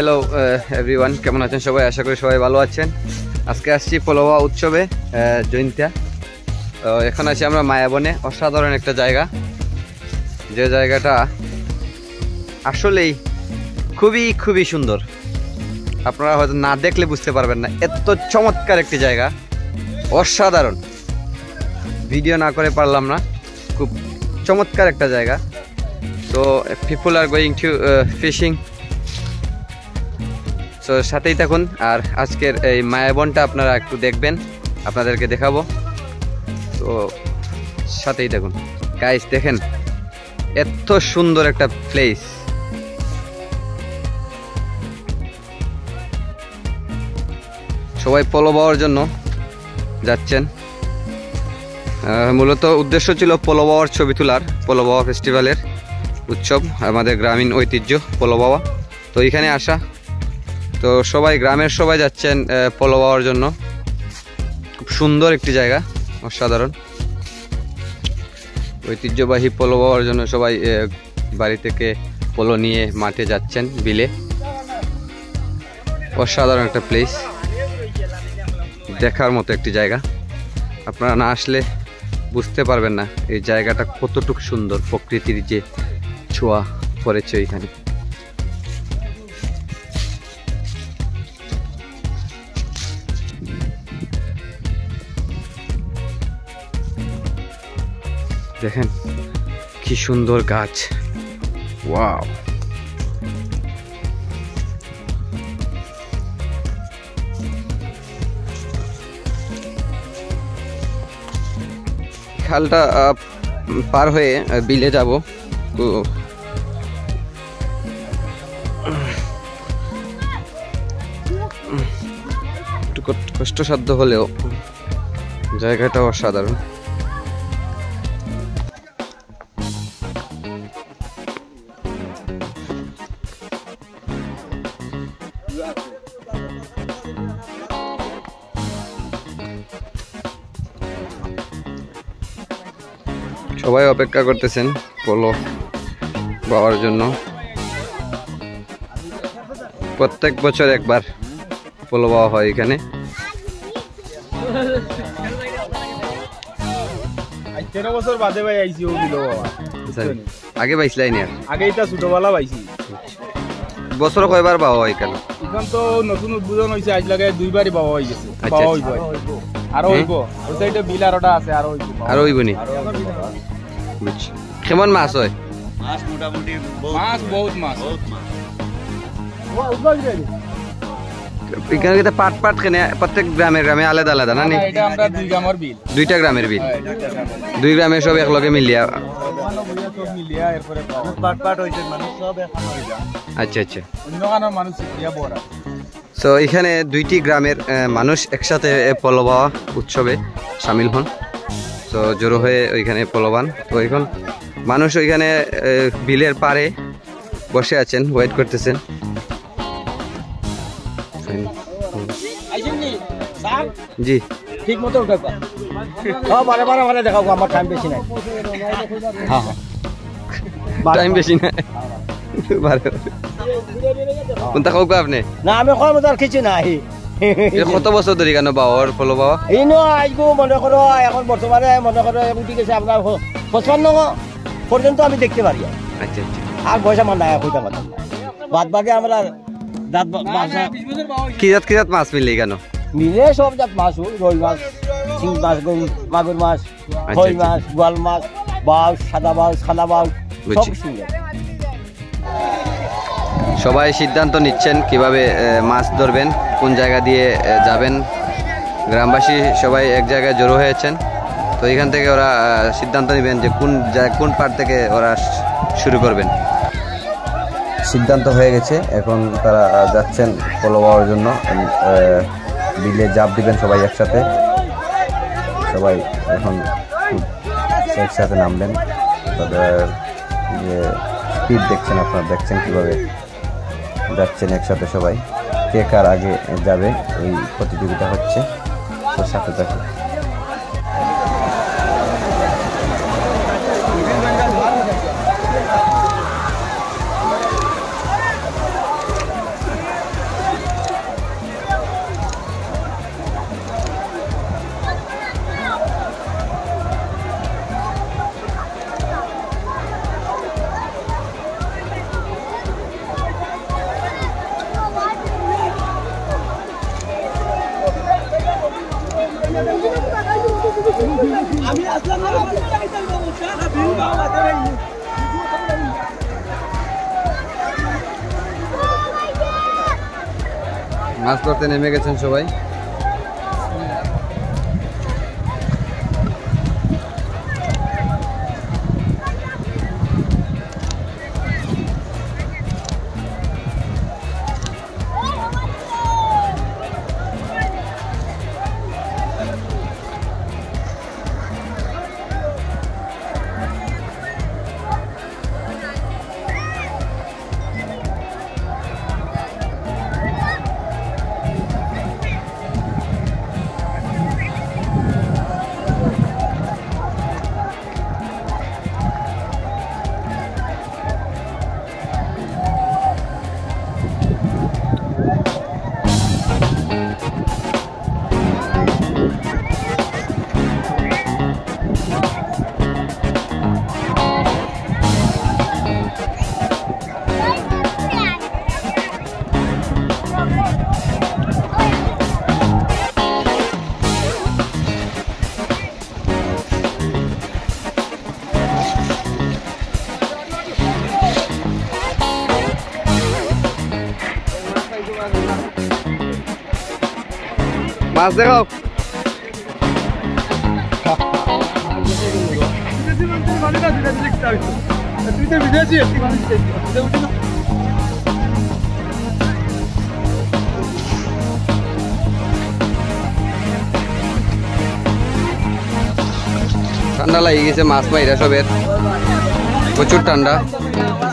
Hello everyone, কেমন আছেন সবাই? আশা করি সবাই ভালো আছেন। আজকে আসছি পোলোয়া উৎসবে জৈন্তিয়া। এখন আছি আমরা মায়াবনে। অসাধারণ একটা জায়গা, যে জায়গাটা আসলেই খুবই খুবই সুন্দর। আপনারা হয়তো না দেখলে বুঝতে পারবেন না, এত চমৎকার একটি জায়গা, অসাধারণ। ভিডিও না করে পারলাম না, খুব চমৎকার একটা জায়গা। তো people are going to fishing, so সাথেই থাকুন। আর আজকের এই মায়াবনটা আপনারা একটু দেখবেন, আপনাদেরকে দেখাবো, তো সাথেই থাকুন। গাইস দেখেন, এত সুন্দর একটা প্লেস। সবাই পোলো বাওয়ার জন্য যাচ্ছেন। মূলত উদ্দেশ্য ছিল পোলো বাওয়ার ছবি তোলার, পোলো বাওয়া ফেস্টিভ্যালের উৎসব, আমাদের গ্রামীণ ঐতিহ্য পোলো বাওয়া। তো এখানে আসা, তো সবাই গ্রামের সবাই যাচ্ছেন পোলো বাওয়ার জন্য। খুব সুন্দর একটি জায়গা, অসাধারণ ঐতিহ্যবাহী পোলো বাওয়ার জন্য সবাই বাড়ি থেকে পোলো নিয়ে মাঠে যাচ্ছেন, বিলে। অসাধারণ একটা প্লেস, দেখার মতো একটি জায়গা। আপনারা না আসলে বুঝতে পারবেন না এই জায়গাটা কতটুকু সুন্দর, প্রকৃতির যে ছোঁয়া পড়েছে এখানে। দেখেন কি সুন্দর গাছ, ওয়াও। খালটা পার হয়ে বিলে যাব, তো একটু কষ্টসাধ্য হলেও জায়গাটা অসাধারণ। সবাই অপেক্ষা করতেছেন পোলো পাওয়ার জন্য। প্রত্যেক বছর একবার পোলো পাওয়া হয় এখানে। আগে পাইছিলাই না? আগে এটা ছোটবেলা পাইছি। বছর কয়বার পাওয়া হয় এখানে? এখন তো নতুন উদ্বোধন হয়েছে, আজ লাগে দুইবারই পাওয়া হয়ে গেছে। পাওয়া হইব আরো হইব, ওই সাইডে বিল আরোটা আছে, আরো হইব। আরো হইব নি? কেমন মাছ হয়? মাছ মোটামুটি মাছ বহুত মাছ। এখানে কিন্তু পাট পাট কেনে প্রত্যেক গ্রামে আলাদা আলাদা না? এটা আমরা দুই গ্রামের বিল। দুইটা গ্রামের বিল, দুই গ্রামের সব একলগে মিলিয়া। আচ্ছা আচ্ছা। তো এখানে দুইটি গ্রামের মানুষ একসাথে পোলো বাওয়া উৎসবে সামিল হন, তো জড়ো হয়ে ওইখানে পোলোবান। তো এখন মানুষ ওইখানে বিলের পাড়ে বসে আছেন, ওয়েট করতেছেন। জি ঠিক মতো দেখাবো, আমার টাইম বেশি নাই। টাইম বেশি নাই, কোনটা খাও আপনি? না আমি কম আর কিছু নাই। কত বছর ধরে কেন বাওয়ার পোলো বাওয়া? এই নো আইগো মনে করো, এখন বর্তমানে মনে করো উঠে গেছে আপনার 55 পর্যন্ত আমি দেখতে পারি। আচ্ছা আচ্ছা। আর পয়সা মান নাই হইতে পারে, বাদ বাকি আমরা কি জাত মাছ মিলে কেন? মিলে সব জাত মাছ, রুই মাছ, শিং মাছ, মাগুর মাছ, কই মাছ, গোয়াল মাছ, বাউস, সাদা বাউস, খালা বাউস, সব সুন্দর। সবাই সিদ্ধান্ত নিচ্ছেন কিভাবে মাছ ধরবেন, কোন জায়গা দিয়ে যাবেন। গ্রামবাসী সবাই এক জায়গায় জড়ো হয়েছেন, তো এখান থেকে ওরা সিদ্ধান্ত নেবেন যে কোন পাড় থেকে ওরা শুরু করবেন। সিদ্ধান্ত হয়ে গেছে, এখন তারা যাচ্ছেন পোলো পাওয়ার জন্য। বিলে জাপ দিবেন সবাই একসাথে, সবাই এখন একসাথে নামবেন। তাদের যে স্পিড দেখছেন, আপনারা দেখছেন কীভাবে যাচ্ছেন একসাথে সবাই। কে কার আগে যাবে ওই প্রতিযোগিতা হচ্ছে, তো সাথে থাকুন। মাছ ধরতে নেমে গেছেন সবাই। মাছ দেখাও। ঠান্ডা লাগে গেছে মাছ মাইরা সবের, প্রচুর ঠান্ডা।